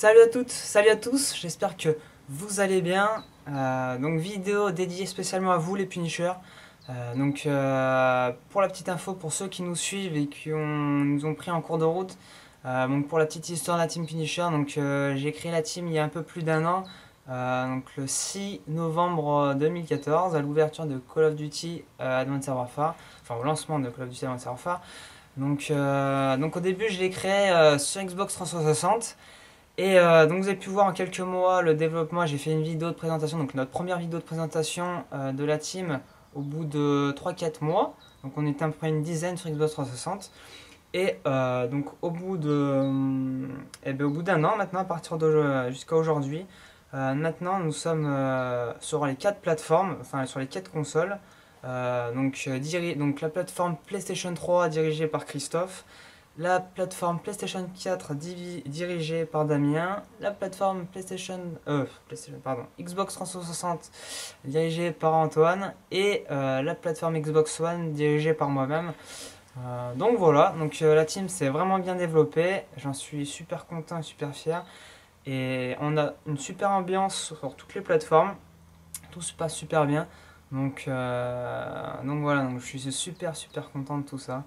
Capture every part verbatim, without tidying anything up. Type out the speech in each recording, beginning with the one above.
Salut à toutes, salut à tous, j'espère que vous allez bien. Euh, donc vidéo dédiée spécialement à vous les Punishers. Euh, donc euh, pour la petite info, pour ceux qui nous suivent et qui ont, nous ont pris en cours de route, euh, donc pour la petite histoire de la team Punisher, donc euh, j'ai créé la team il y a un peu plus d'un an, euh, donc le six novembre deux mille quatorze, à l'ouverture de Call of Duty euh, Advanced Warfare, enfin au lancement de Call of Duty Advanced Warfare. Donc, euh, donc au début je l'ai créé euh, sur Xbox trois cent soixante. Et euh, donc vous avez pu voir en quelques mois le développement. J'ai fait une vidéo de présentation, donc notre première vidéo de présentation euh, de la team au bout de trois quatre mois. Donc on était à peu près une dizaine sur Xbox trois cent soixante. Et euh, donc au bout de, euh, eh bien, au bout d'un an maintenant, à partir de jusqu'à aujourd'hui, euh, maintenant nous sommes euh, sur les quatre plateformes, enfin sur les quatre consoles. Euh, donc, euh, diri donc la plateforme PlayStation trois dirigée par Christophe, la plateforme PlayStation quatre dirigée par Damien, la plateforme PlayStation, euh, PlayStation pardon, Xbox trois cent soixante dirigée par Antoine et euh, la plateforme Xbox One dirigée par moi-même. Euh, donc voilà, donc euh, la team s'est vraiment bien développée, j'en suis super content et super fier. Et on a une super ambiance sur toutes les plateformes, tout se passe super bien. Donc, euh, donc voilà, donc je suis super super content de tout ça.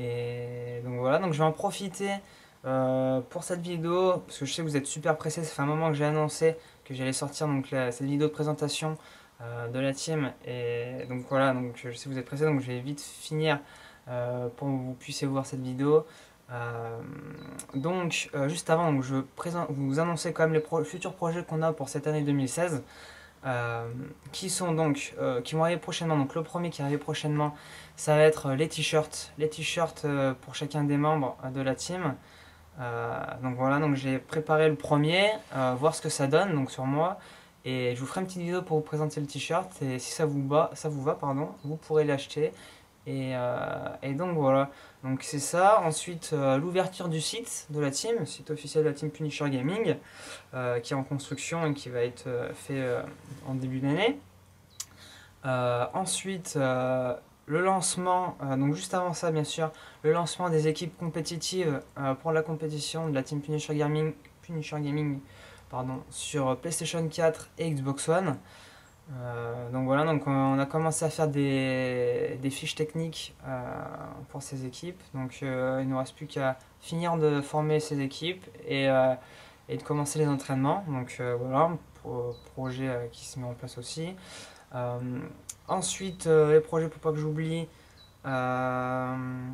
Et donc voilà, donc je vais en profiter euh, pour cette vidéo, parce que je sais que vous êtes super pressés, ça fait un moment que j'ai annoncé que j'allais sortir donc, la, cette vidéo de présentation euh, de la team. Et donc voilà, donc je sais que vous êtes pressés, donc je vais vite finir euh, pour que vous puissiez voir cette vidéo. Euh, donc euh, juste avant, donc, je présente, vous annoncer quand même les pro futurs projets qu'on a pour cette année deux mille seize. Euh, qui sont donc euh, qui vont arriver prochainement. Donc le premier qui arrive prochainement, ça va être les t-shirts, les t-shirts euh, pour chacun des membres de la team. Euh, donc voilà, donc j'ai préparé le premier, euh, voir ce que ça donne donc sur moi, et je vous ferai une petite vidéo pour vous présenter le t-shirt, et si ça vous va, ça vous va pardon, vous pourrez l'acheter. Et, euh, et donc voilà, donc c'est ça. Ensuite euh, l'ouverture du site de la team, site officiel de la team Punisher Gaming, euh, qui est en construction et qui va être euh, fait euh, en début d'année. Euh, ensuite euh, le lancement, euh, donc juste avant ça bien sûr, le lancement des équipes compétitives euh, pour la compétition de la team Punisher Gaming, Punisher Gaming pardon, sur PlayStation quatre et Xbox One. Euh, donc voilà, donc on a commencé à faire des, des fiches techniques euh, pour ces équipes. Donc euh, il ne nous reste plus qu'à finir de former ces équipes et, euh, et de commencer les entraînements. Donc euh, voilà, pro projet euh, qui se met en place aussi. Euh, ensuite, euh, les projets pour pas que j'oublie. Euh,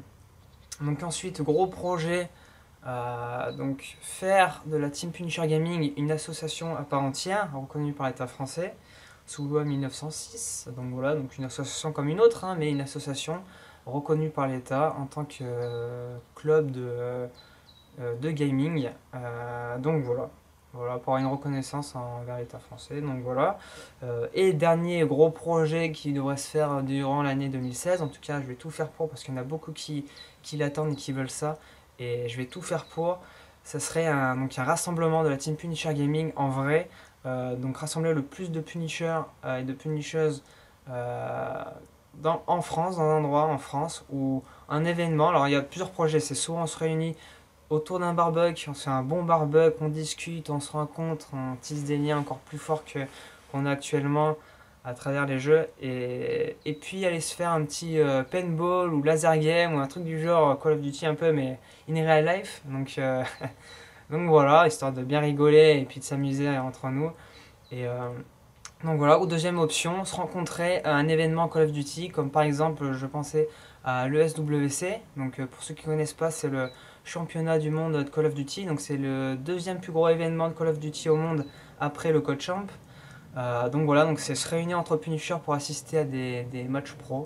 donc ensuite, gros projet. Euh, donc faire de la Team Punisher Gaming une association à part entière, reconnue par l'État français, sous loi mille neuf cent six, donc voilà, donc une association comme une autre, hein, mais une association reconnue par l'État en tant que euh, club de, euh, de gaming, euh, donc voilà, voilà, pour avoir une reconnaissance envers l'État français, donc voilà. Euh, et dernier gros projet qui devrait se faire durant l'année deux mille seize, en tout cas je vais tout faire pour, parce qu'il y en a beaucoup qui, qui l'attendent et qui veulent ça, et je vais tout faire pour, ça serait un, donc un rassemblement de la Team Punisher Gaming en vrai. Euh, donc rassembler le plus de Punishers euh, et de Punisheuses euh, dans, en France, dans un endroit en France, ou un événement. Alors il y a plusieurs projets, c'est soit on se réunit autour d'un barbecue, on se fait un bon barbecue, on discute, on se rencontre, on tisse des liens encore plus forts que qu'on a actuellement à travers les jeux, et, et puis aller se faire un petit euh, paintball ou laser game ou un truc du genre Call of Duty un peu, mais in real life. Donc euh, Donc voilà, histoire de bien rigoler et puis de s'amuser entre nous. Et euh, donc voilà, ou deuxième option, se rencontrer à un événement Call of Duty, comme par exemple, je pensais à l'E S W C. Donc euh, pour ceux qui ne connaissent pas, c'est le championnat du monde de Call of Duty. Donc c'est le deuxième plus gros événement de Call of Duty au monde après le Code Champ. Euh, donc voilà, donc c'est se réunir entre Punishers pour assister à des, des matchs pro.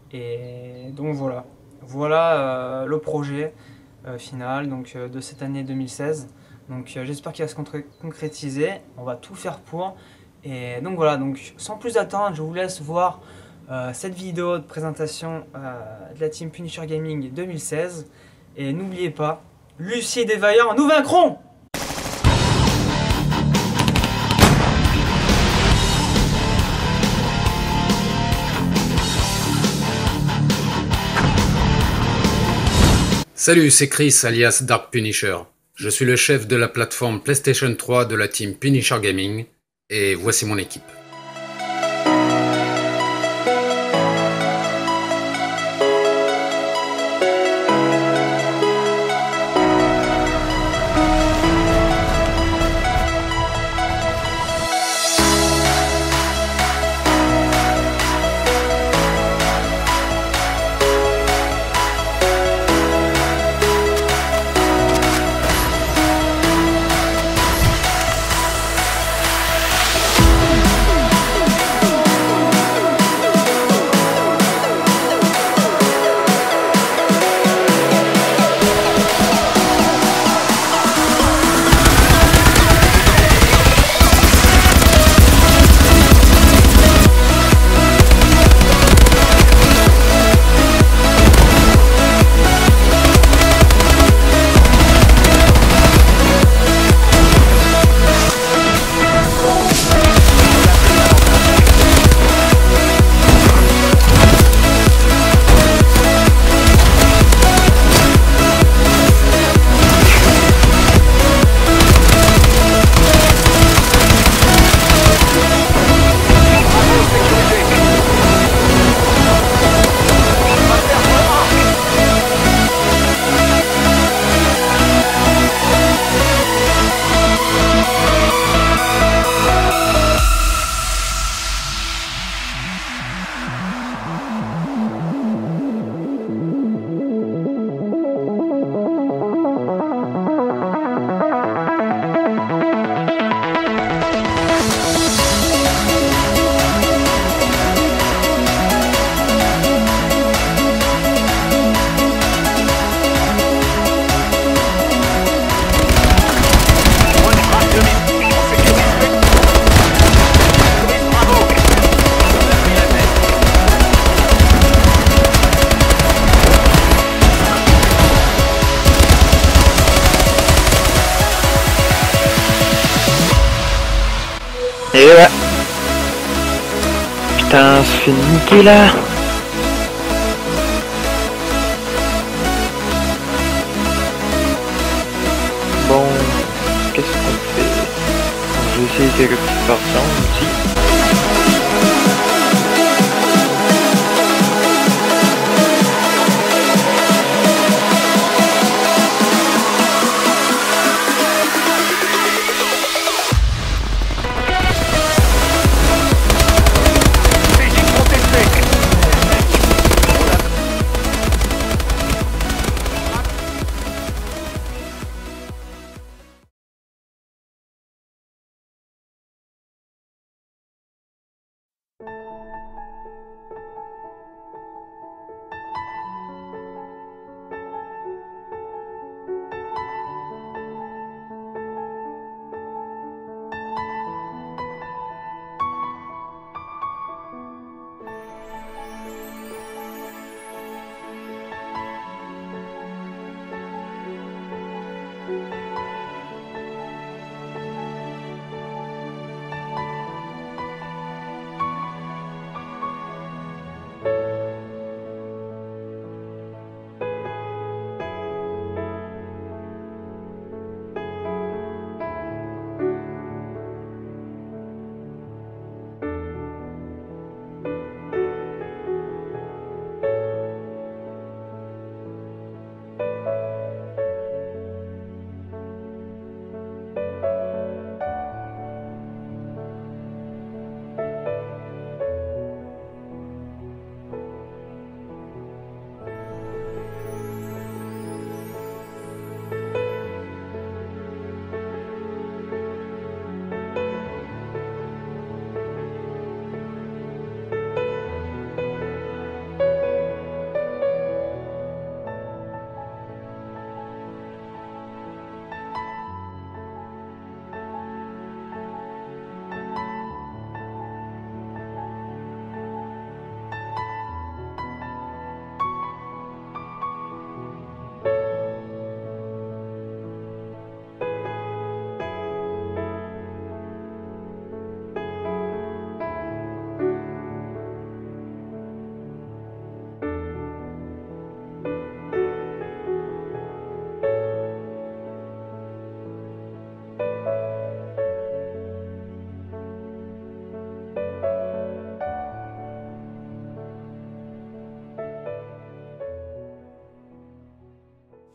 Et donc voilà, voilà euh, le projet euh, final donc, euh, de cette année deux mille seize. Donc euh, j'espère qu'il va se concrétiser, on va tout faire pour. Et donc voilà, donc sans plus attendre, je vous laisse voir euh, cette vidéo de présentation euh, de la Team Punisher Gaming deux mille seize. Et n'oubliez pas, Lucide et Vaillant, nous vaincrons! Salut, c'est Chris alias Dark Punisher. Je suis le chef de la plateforme PlayStation trois de la team Punisher Gaming, et voici mon équipe. Et ouais. Putain, on se fait niquer là. Bon, qu'est-ce qu'on fait? Je vais essayer quelques petites parties aussi.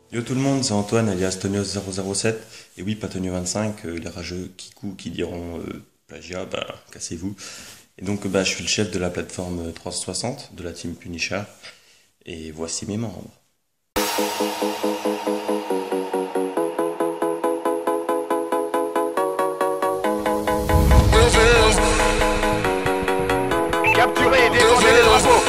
Yo tout le monde, c'est Antoine alias Tonios zéro zéro sept. Et oui, pas Tonio vingt-cinq, euh, les rageux Kikou qui diront euh, plagiat, bah cassez-vous. Et donc bah, je suis le chef de la plateforme trois cent soixante de la team Punisher. Et voici mes membres. Capturez et défendez les drapeaux.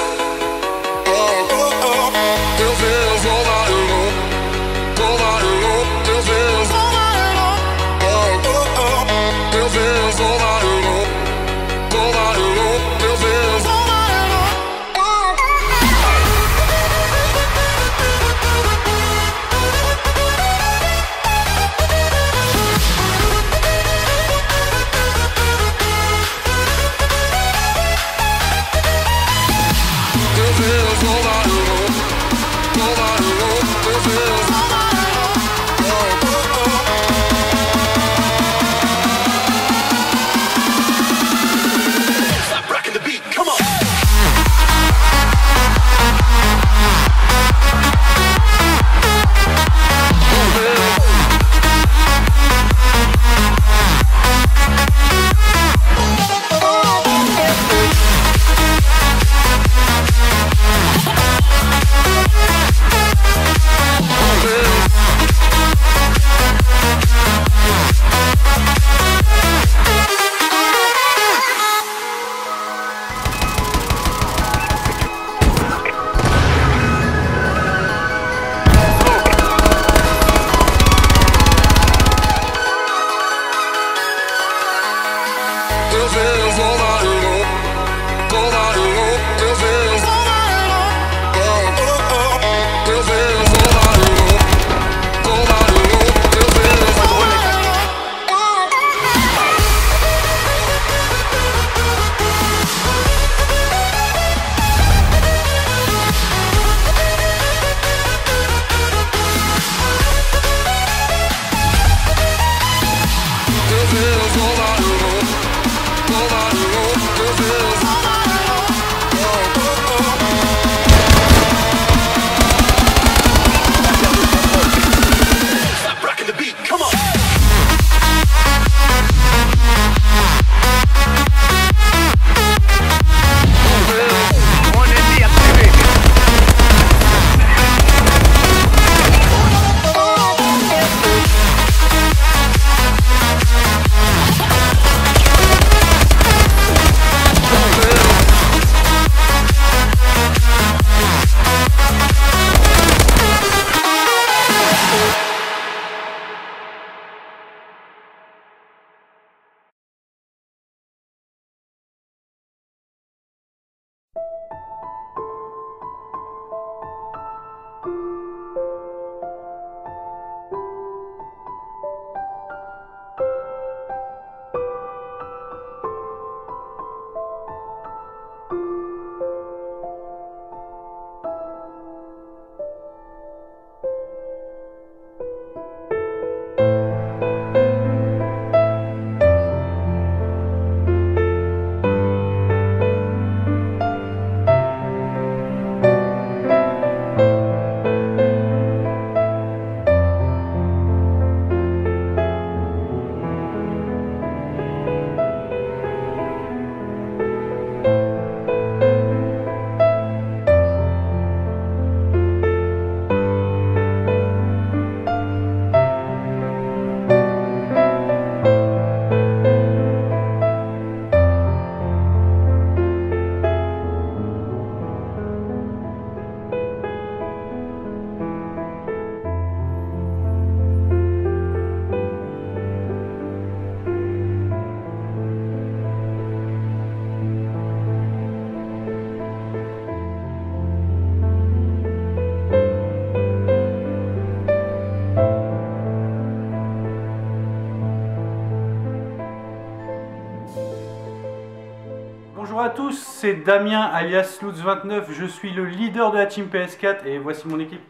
Bonjour à tous, c'est Damien alias Lutz vingt-neuf, je suis le leader de la team P S quatre et voici mon équipe.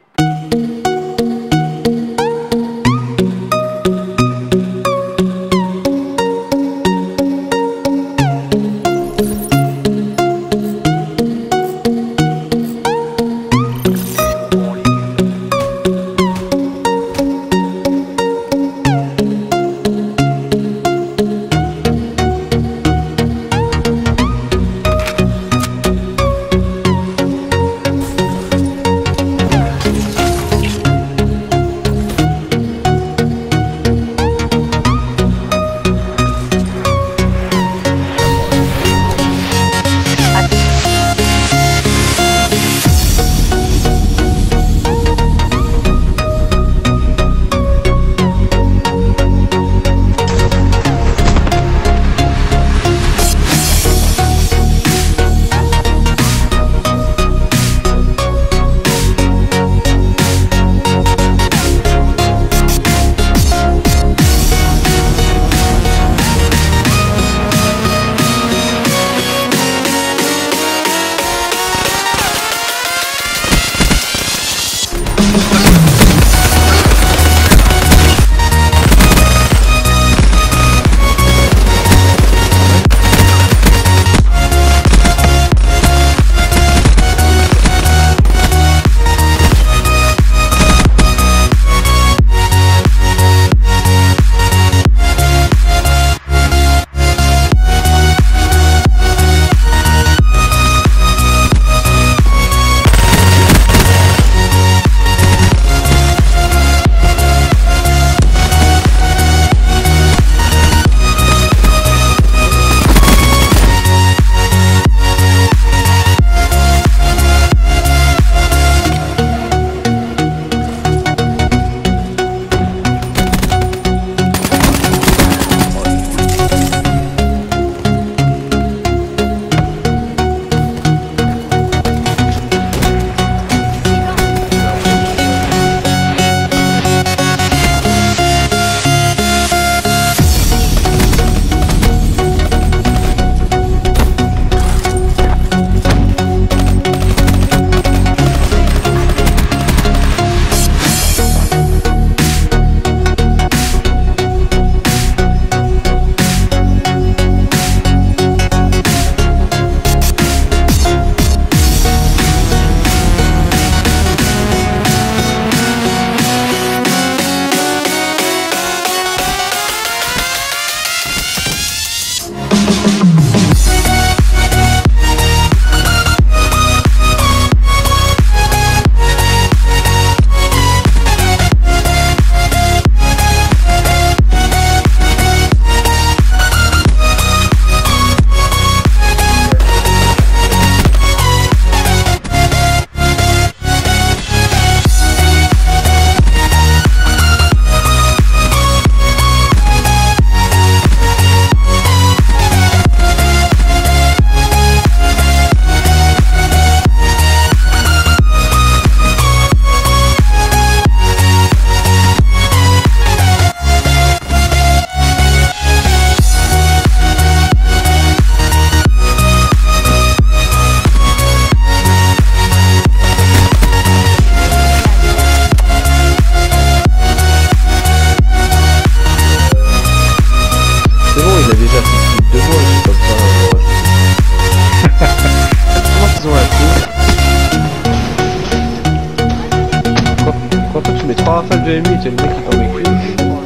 deux ennemis, c'est le mec qui t'en met plus.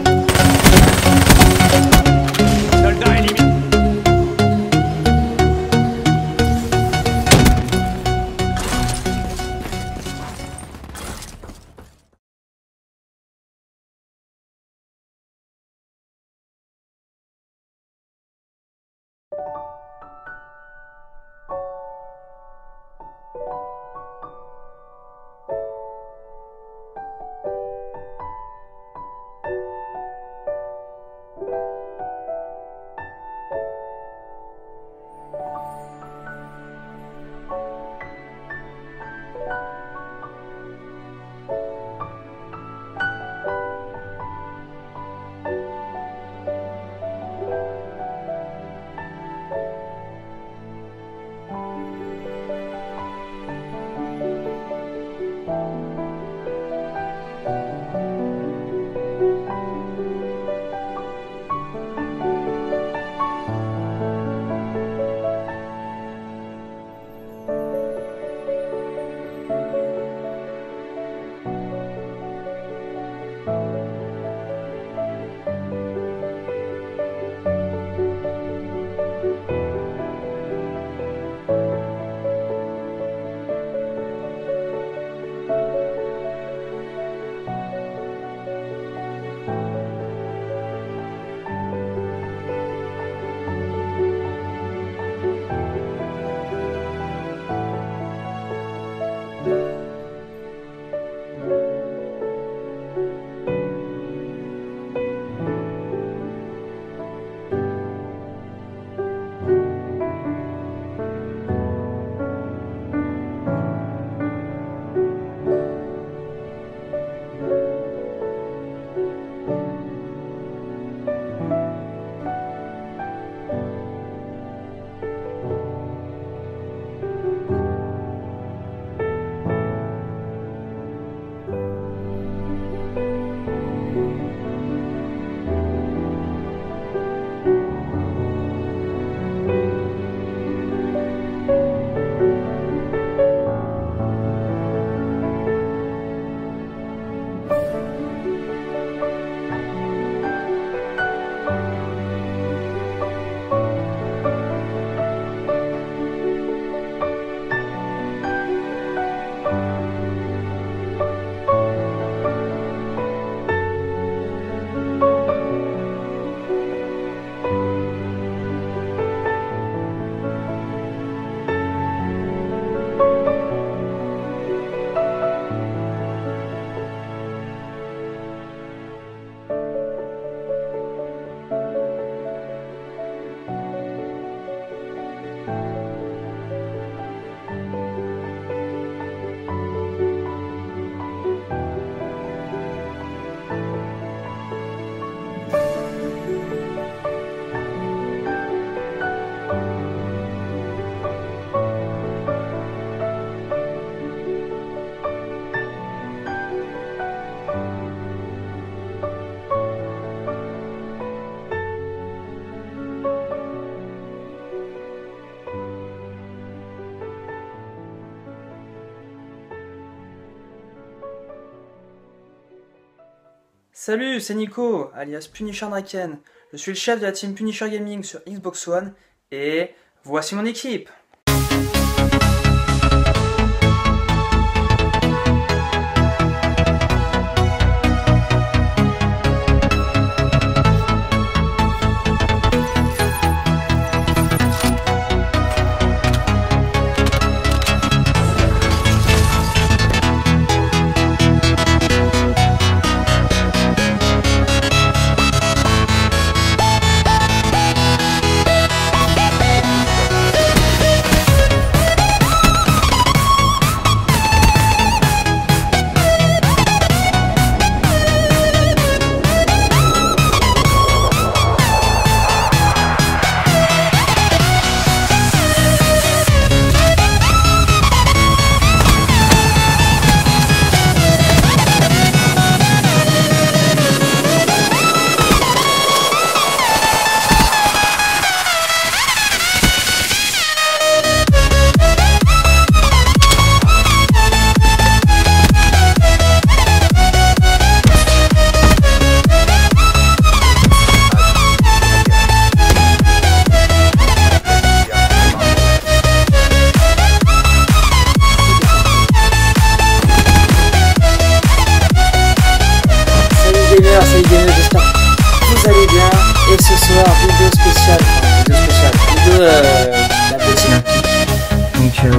Soldat éliminé. Salut, c'est Nico, alias Punisher Draken. Je suis le chef de la team Punisher Gaming sur Xbox One et voici mon équipe.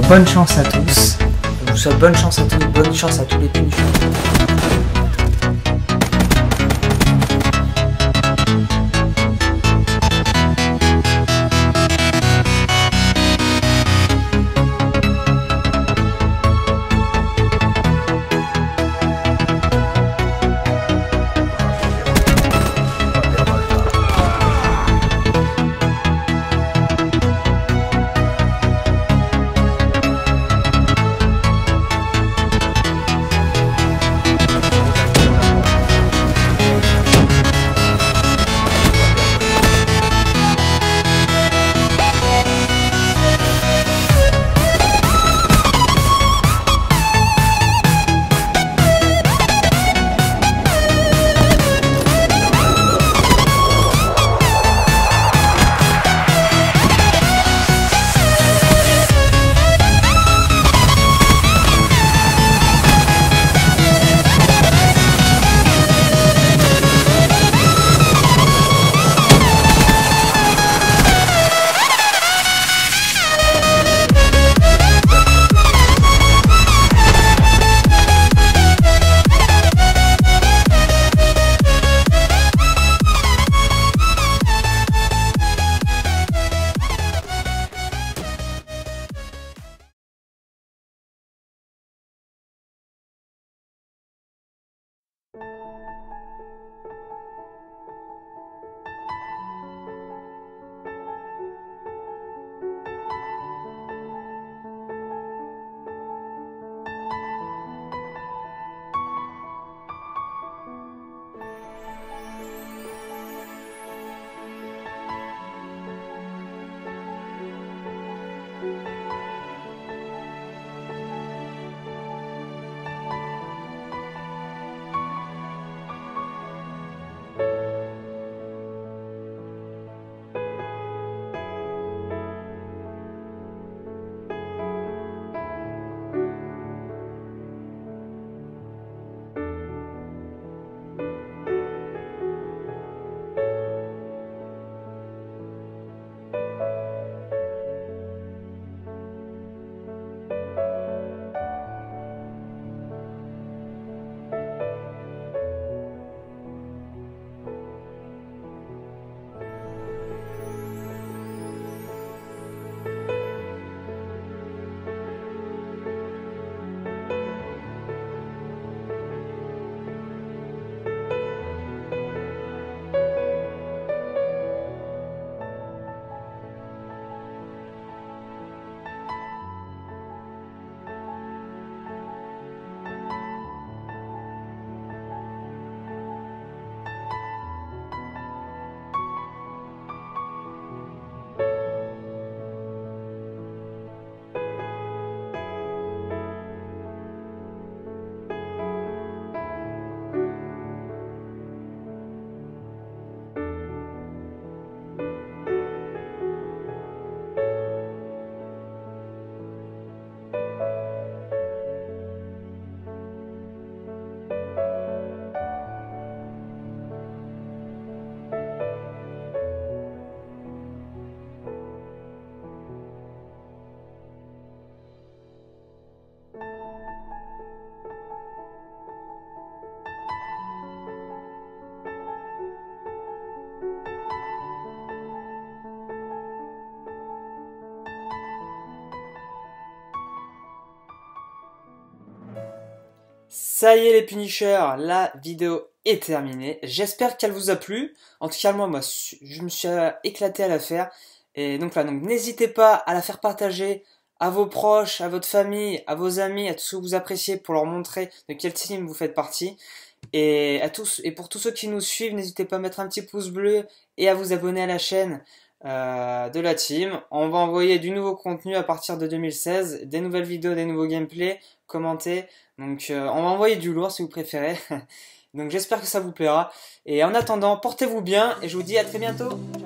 bonne chance à tous. Je vous souhaite bonne chance à tous, bonne chance à tous les punishers. Ça y est les punishers, la vidéo est terminée. J'espère qu'elle vous a plu. En tout cas moi, moi je me suis éclaté à la faire. Et donc là, donc n'hésitez pas à la faire partager à vos proches, à votre famille, à vos amis, à tous ceux que vous appréciez pour leur montrer de quel team vous faites partie. Et à tous, et pour tous ceux qui nous suivent, n'hésitez pas à mettre un petit pouce bleu et à vous abonner à la chaîne euh, de la team. On va envoyer du nouveau contenu à partir de deux mille seize, des nouvelles vidéos, des nouveaux gameplays, commenter. Donc euh, on va envoyer du lourd si vous préférez. Donc j'espère que ça vous plaira. Et en attendant, portez-vous bien et je vous dis à très bientôt. Ciao.